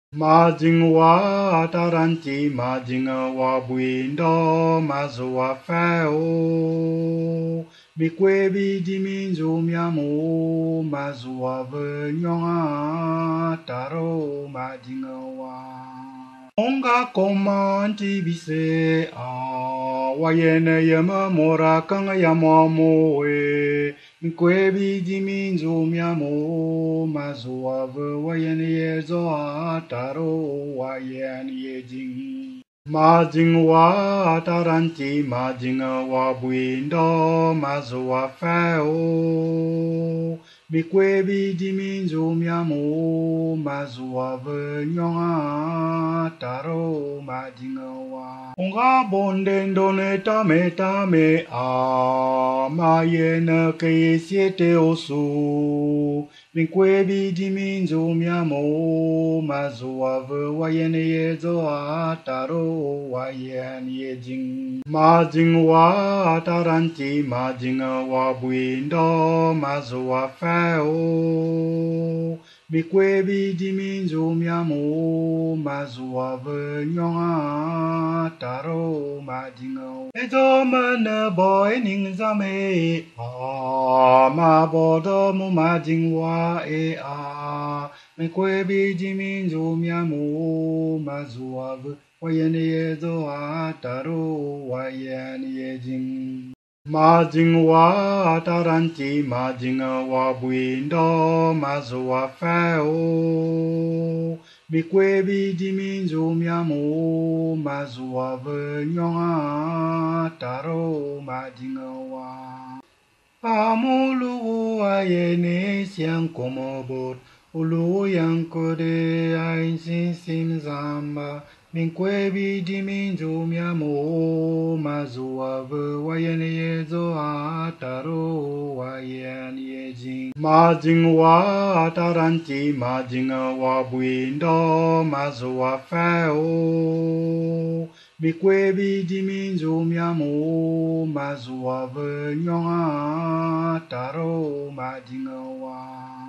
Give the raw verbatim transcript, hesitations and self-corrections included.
Ma jing wa taranti ma jing wa buindo ma zua feo mi que bi di min zu mia mu ma zua ve nyonga taro ma jing wa onga komanti bise a wa yene yema mora kanga yama mo e mi que bi di min zu mia mu ma zua ve wa yene ye zo a taro wa yene ye jing ma jing wa taranti ma jing wa buindo ma zua feo mi que bi di min zu mia mu ma zua ve nyonga taro ma jing wa onga bonden done ta me ta me a ma yene ke siete osu mi que bi di min zu mia mu ma zua ve wa yene ye zo a taro wa yene ye jing ma jing wa taranti ma jing wa buindo ma zua feo mi que bi di min zu mia mu ma zua ve nyonga taro ma jing e zo mana boy ning za me a ma bo do mu ma jing wa e a mi que bi di min zu mia mu ma zua ve wa yene ye zo a taro wa yene ye jing ma jing wa taranti ma jing wa buindo ma zua feo mi que bi di min zu mia mu ma zua ve nyonga taro ma jing wa amulu wa yene siang como bot ulu yang kode ai sin sim zamba min que bi di min zu mia mu ma zua ve wa yene ye zo a taro wa yene ye jing ma jing wa taranti ma jing wa buindo ma zua feo mi que bi di min zu mia mu ma zua ve nyonga taro ma jing wa